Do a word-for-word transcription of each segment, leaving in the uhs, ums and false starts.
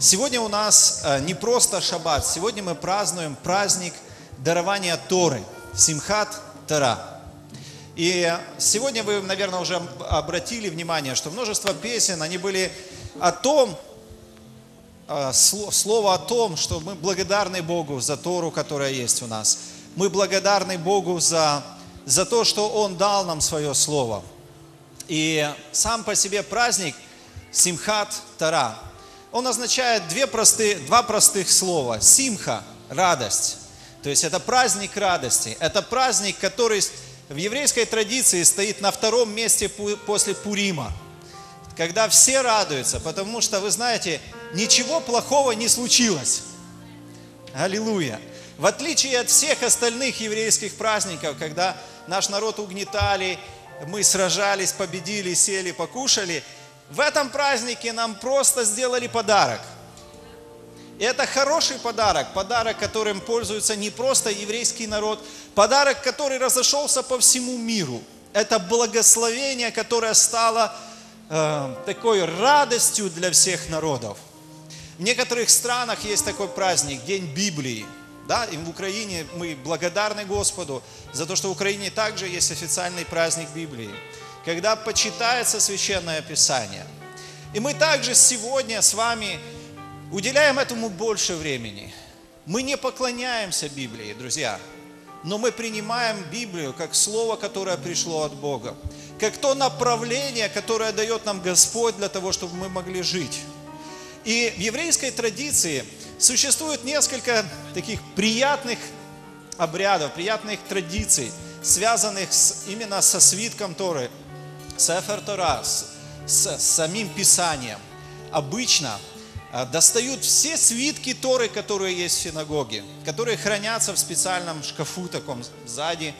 Сегодня у нас не просто шаббат, сегодня мы празднуем праздник дарования Торы, Симхат Тора. И сегодня вы, наверное, уже обратили внимание, что множество песен, они были о том, слово о том, что мы благодарны Богу за Тору, которая есть у нас. Мы благодарны Богу за, за то, что Он дал нам свое слово. И сам по себе праздник Симхат Тора, он означает две простые, два простых слова. Симха – радость. То есть это праздник радости. Это праздник, который в еврейской традиции стоит на втором месте после Пурима. Когда все радуются, потому что, вы знаете, ничего плохого не случилось. Аллилуйя. В отличие от всех остальных еврейских праздников, когда наш народ угнетали, мы сражались, победили, сели, покушали, в этом празднике нам просто сделали подарок. И это хороший подарок, подарок, которым пользуется не просто еврейский народ, подарок, который разошелся по всему миру. Это благословение, которое стало э, такой радостью для всех народов. В некоторых странах есть такой праздник, День Библии. Да? И в Украине мы благодарны Господу за то, что в Украине также есть официальный праздник Библии, когда почитается Священное Писание. И мы также сегодня с вами уделяем этому больше времени. Мы не поклоняемся Библии, друзья, но мы принимаем Библию как слово, которое пришло от Бога, как то направление, которое дает нам Господь для того, чтобы мы могли жить. И в еврейской традиции существует несколько таких приятных обрядов, приятных традиций, связанных с, именно со свитком Торы, Сефер Тора, с, с самим Писанием. Обычно достают все свитки Торы, которые есть в синагоге, которые хранятся в специальном шкафу таком сзади,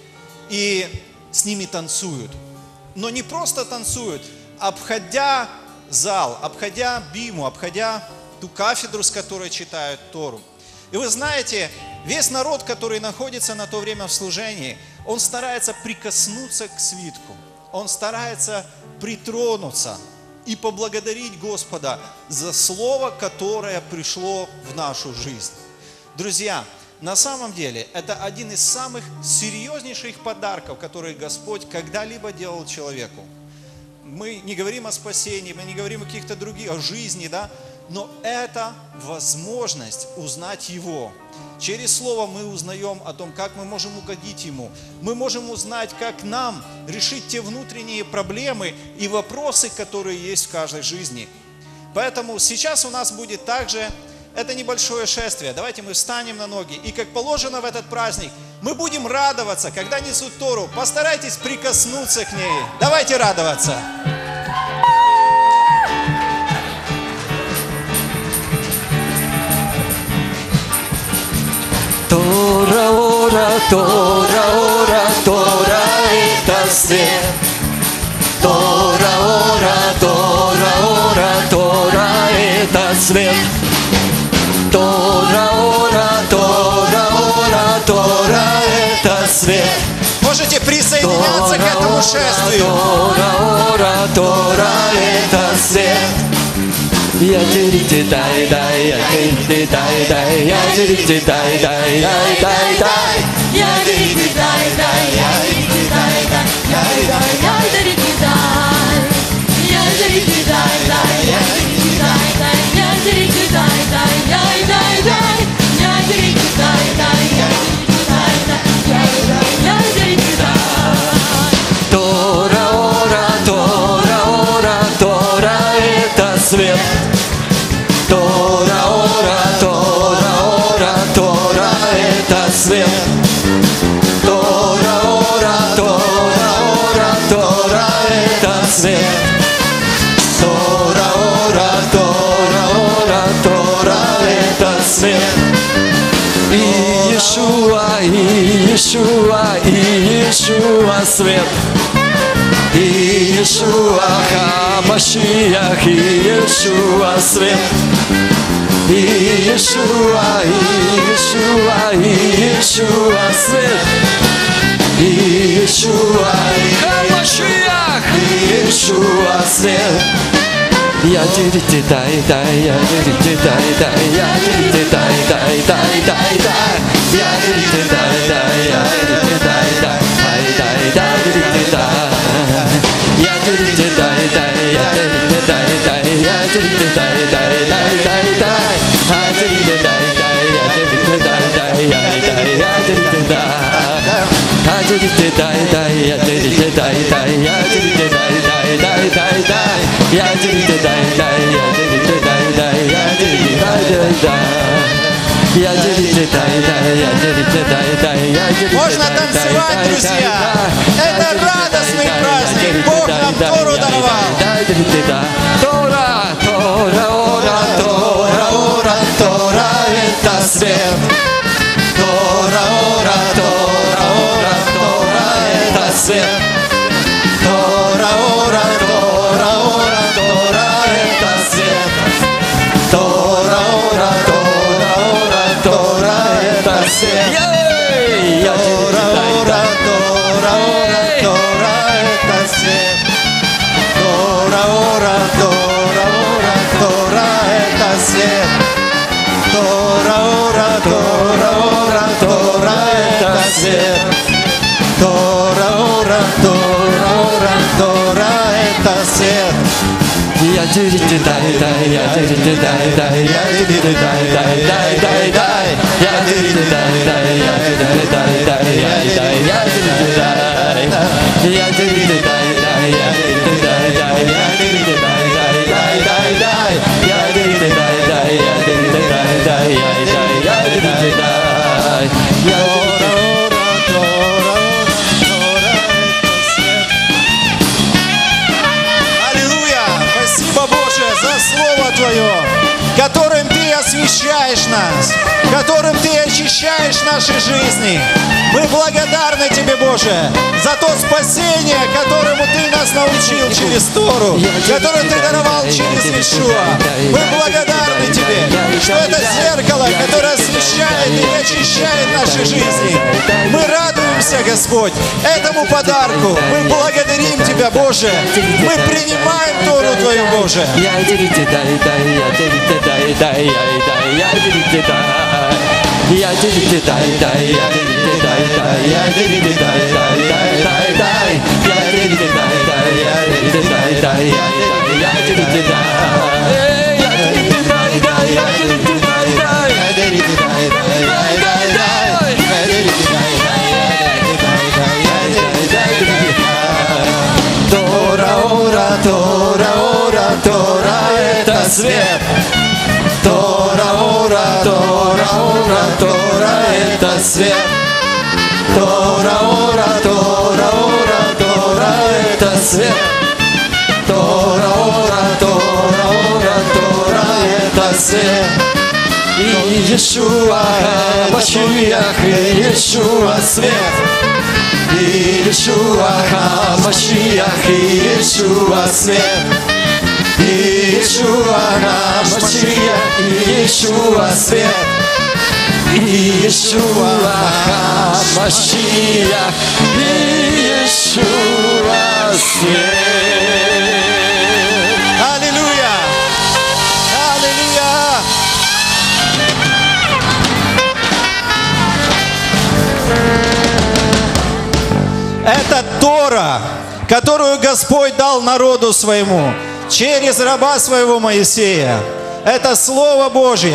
и с ними танцуют. Но не просто танцуют, обходя зал, обходя биму, обходя ту кафедру, с которой читают Тору. И вы знаете, весь народ, который находится на то время в служении, он старается прикоснуться к свитку. Он старается притронуться и поблагодарить Господа за слово, которое пришло в нашу жизнь. Друзья, на самом деле, это один из самых серьезнейших подарков, которые Господь когда-либо делал человеку. Мы не говорим о спасении, мы не говорим о каких-то других, о жизни, да? Но это возможность узнать Его. Через Слово мы узнаем о том, как мы можем угодить Ему. Мы можем узнать, как нам решить те внутренние проблемы и вопросы, которые есть в каждой жизни. Поэтому сейчас у нас будет также это небольшое шествие. Давайте мы встанем на ноги. И как положено в этот праздник, мы будем радоваться, когда несут Тору. Постарайтесь прикоснуться к ней. Давайте радоваться. Тора, ора, Тора, ора, Тора – это свет. Тора, ора, Тора, ора, Тора – это свет. Тора, ора, Тора, ора, Тора – это свет. Можете присоединяться к этому шествию. Тора, ора, Тора – это свет. Я дирите дай дай, я дирите дай дай, я дирите дай дай, дай дай дай. Я дирите дай дай, я дирите дай дай, дай дай, я дирите дай. Я дирите дай дай, я дирите дай дай, я дирите дай дай, дай дай дай. Я дирите дай дай, я дирите дай дай, дай дай, я дирите дай. Тора, ора, Тора, ора, Тора – это свет. Тора, ора, Тора, ора, Тора – это свет. Тора, ора, Тора, ора, Тора – это свет. Тора, ора, Тора, ора, Тора – это свет. И Иешуа, и Иешуа, и Иешуа свет. И Иешуа Хамашиах, и Иешуа свет. И Иешуа, и Иешуа, и Иешуа свет. И Иешуа Хамашиах, и Иешуа свет. Я дирите дай дай, я дирите дай дай, я дирите дай дай дай дай дай, я дирите дай дай, я дирите дай дай, дай дай дай дирите дай, я дирите дай дай, я дирите дай дай, я дирите дай дай дай дай дай, я дирите дай дай, я дирите дай дай, я дай я дирите дай, я дирите дай дай, я дирите дай дай, я дирите дай дай дай дай дай, я дирите дай дай, я дирите дай дай, я дирите дай дай дай. Я дирите дай дай, я дирите дай дай, я дирите Можно танцевать, друзья. Это радостный праздник. Бог нам Тору даровал. Тора, Тора, Ора, Тора, Ора, Тора, это свет. Тора, Ора, Тора, Ора, Тора, это свет. Тора, Ора, Тора, Ора, Тора, это свет. Тора, Ора, Тора, Ора, Тора, это свет. Тора, Ора, Тора, Ора, Тора, это свет. Тора, Ора, Тора, Ора, Тора, это свет. Тора, Ора, Тора, Ора, Тора, это свет. Тора, Ора, Тора, Ора, Тора, это свет. Я дирите дай дай, я дирите дай дай, я дирите дай дай дай дай дай, я дирите дай дай, я дирите дай дай, я дай я дирите дай, я дирите дай дай, я дирите дай дай, я дирите дай дай дай дай дай, я дирите дай дай, я дирите дай дай, я дай я дирите дай, я за Слово Твое, которым Ты освящаешь нас, которым Ты очищаешь наши жизни. Мы благодарны Тебе, Боже, за то спасение, которому Ты нас научил через Тору, которое Ты даровал через Иешуа. Мы благодарны Тебе, что это зеркало, которое освещает и очищает наши жизни. Мы радуемся, Господь, этому подарку. Мы благодарим Тебя, Боже. Мы принимаем Тору Твою, Боже. Я дирите дай дай, я дирите дай дай, я дай я дирите дай, я дирите дай дай, я дирите дай дай, я дирите дай дай дай дай дай, я дирите дай дай, я дирите дай дай, я дай я дирите дай, я дирите дай дай, я дирите дай дай, я дирите дай дай, я дай дай, я дирите дай дай, я дирите дай дай, я дирите дай. Тора, Ора, Тора, Ора, Тора, это свет. Тора, Ора, Тора, Ора, Тора, это свет. Тора, Ора, Тора, Ора, Тора, это свет. Тора, Ора, Тора, Ора, Тора, это свет. И Иешуа, Машиах, и Иешуа свет. И Иешуа, Машиах, и Иешуа свет. И Иешуа, Машиах, и Иешуа свет. И Иешуа, Машиах, и Иешуа свет. Аллилуйя! Аллилуйя! Это Тора, которую Господь дал народу своему через раба своего Моисея. Это Слово Божье.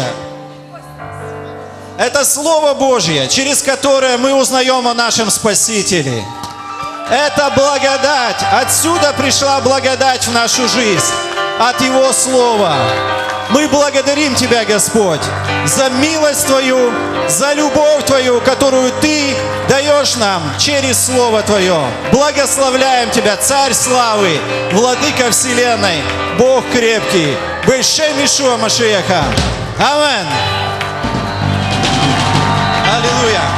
Это Слово Божье, через которое мы узнаем о нашем Спасителе. Это благодать. Отсюда пришла благодать в нашу жизнь. От Его Слова. Мы благодарим Тебя, Господь, за милость Твою, за любовь Твою, которую Ты даешь нам через Слово Твое. Благословляем Тебя, Царь славы, Владыка вселенной, Бог крепкий, Бешем Иешуа Машиаха. Амин. Аллилуйя.